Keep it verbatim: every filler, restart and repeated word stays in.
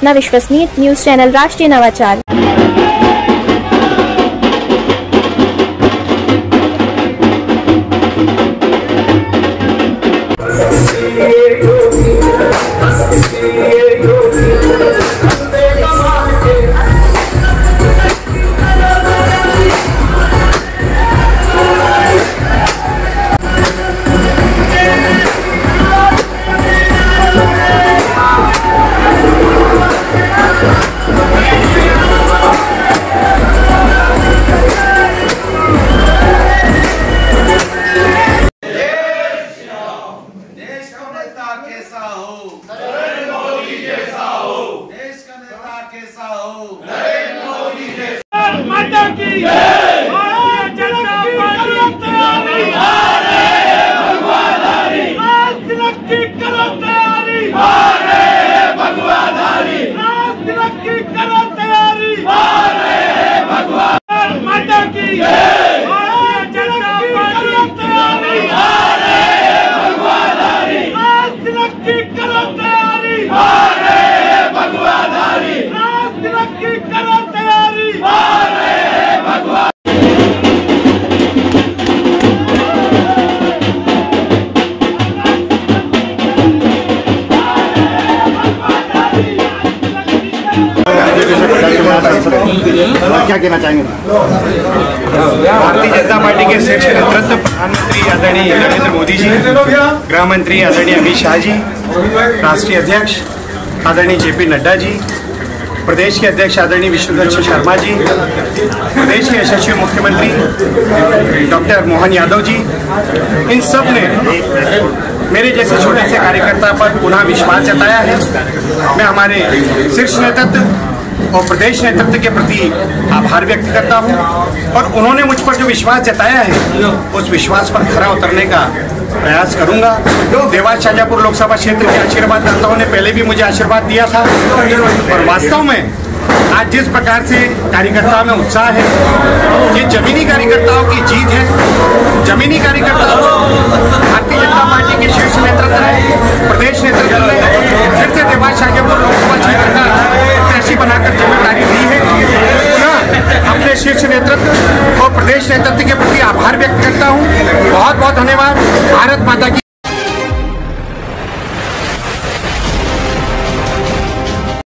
अपना विश्वसनीय news channel राष्ट्रीय नवाचार। कैसा हो नरेंद्र मोदी जैसा हो, देश का नेता कैसा हो नरेंद्र मोदी जैसा। माता की जय, भारत जनता पार्टी भगवाधारी, राज तिलक की करो तैयारी, भगवाधारी, राज तिलक की करो तैयारी, भगवान माता की जय, भारत जनता पार्टी तैयारी, की करो तैयारी, भगवाधारी, राज तिलक की करो तैयारी, भगवान। क्या कहना चाहेंगे? भारतीय जनता पार्टी के शीर्ष नेतृत्व प्रधानमंत्री आदरणीय नरेंद्र मोदी जी, गृह मंत्री आदरणीय अमित शाह जी, राष्ट्रीय अध्यक्ष आदरणीय जेपी नड्डा जी, प्रदेश के अध्यक्ष आदरणीय विष्णुदत्त शर्मा जी, प्रदेश के यशस्वी मुख्यमंत्री डॉक्टर मोहन यादव जी, इन सब ने मेरे जैसे छोटे से कार्यकर्ता पर पुनः विश्वास जताया है। मैं हमारे शीर्ष नेतृत्व और प्रदेश नेतृत्व के प्रति आभार व्यक्त करता हूं और उन्होंने मुझ पर जो विश्वास जताया है उस विश्वास पर खरा उतरने का प्रयास करूंगा। देवास शाजापुर लोकसभा क्षेत्र के आशीर्वाद दाताओं ने पहले भी मुझे आशीर्वाद दिया था और वास्तव में आज जिस प्रकार से कार्यकर्ताओं में उत्साह है, ये जमीनी कार्यकर्ताओं की जीत है। जमीनी कार्यकर्ताओं भारतीय जनता पार्टी के शीर्ष नेतृत्व ने, प्रदेश नेतृत्व ने फिर से देवास शाजापुर लोकसभा क्षेत्र का प्रत्याशी बनाकर जिम्मेदारी दी है। अपने शीर्ष नेतृत्व और प्रदेश नेतृत्व के प्रति आभार व्यक्त करता हूँ। बहुत बहुत धन्यवाद। भारत माता की